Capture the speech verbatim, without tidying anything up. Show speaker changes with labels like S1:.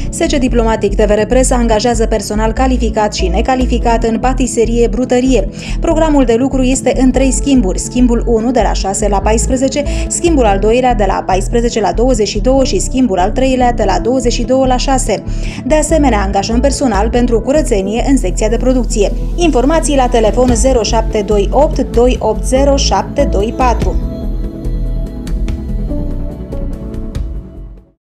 S1: S C Diplomatic T V R Press angajează personal calificat și necalificat în patiserie, brutărie. Programul de lucru este în trei schimburi, schimbul unu de la șase la paisprezece, schimbul al doilea de la paisprezece la douăzeci și doi și schimbul al treilea de la douăzeci și doi la șase. De asemenea, angajăm personal pentru curățenie în secția de producție. Informații la telefon zero șapte doi opt doi opt zero șapte doi patru.